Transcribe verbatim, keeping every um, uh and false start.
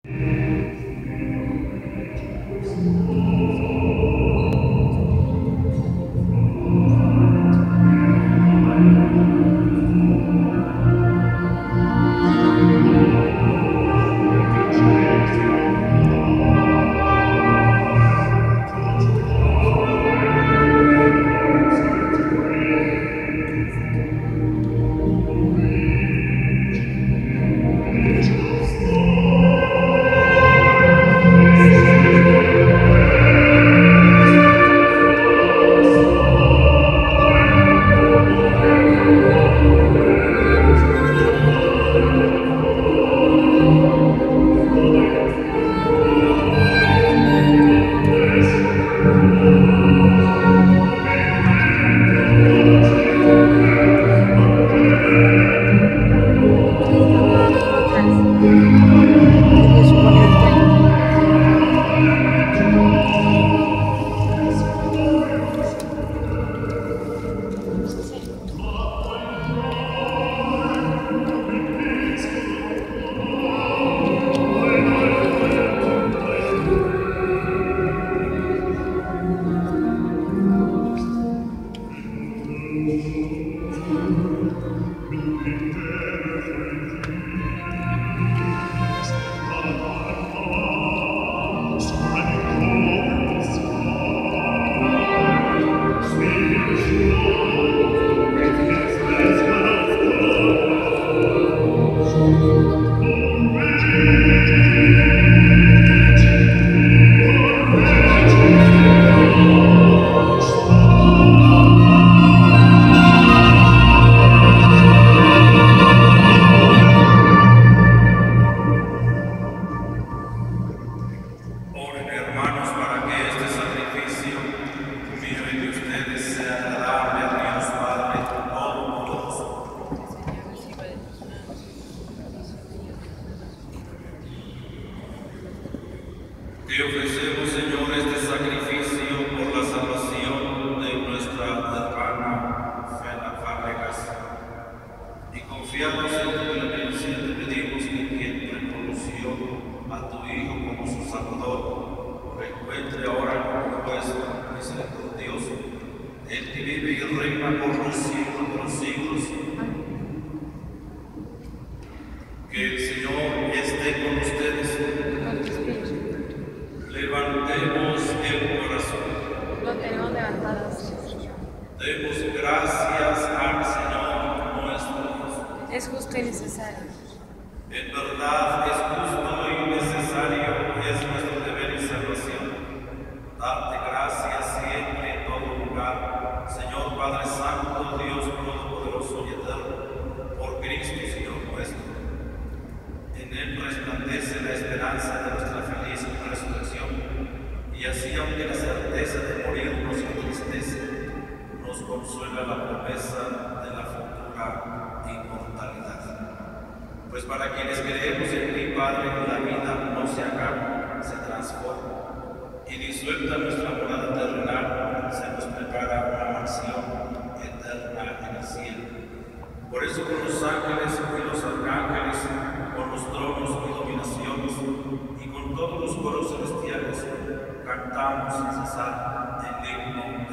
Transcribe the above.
Te ofrecemos, Señor, este sacrificio por la salvación de nuestra hermana Fela Fábregas. Y confiados en tu clemencia, te pedimos que quien reconoció a tu Hijo como su Salvador, reencuentre ahora como juez misericordioso, el que vive y reina por los siglos de los siglos. Que el Señor esté con ustedes. Levantemos el corazón. Lo tenemos levantado. Demos gracias al Señor nuestro Dios. Es justo y necesario. En verdad es justo y necesario, es nuestro deber y salvación. Darte gracias siempre en todo lugar, Señor Padre Santo, Dios Todopoderoso y Eterno, por Cristo, Señor nuestro. En Él resplandece la esperanza de nuestra feliz resurrección, y así, aunque la certeza de morir nos entristece, nos consuela la promesa de la futura inmortalidad. Pues para quienes creemos en ti, Padre, la vida no se acaba, se transforma, y disuelta nuestra morada terrenal, se nos prepara una mansión eterna en el cielo. Por eso con los ángeles y los arcángeles, con los tronos y dominaciones, y con todos los coros celestiales, cantamos sin cesar el himno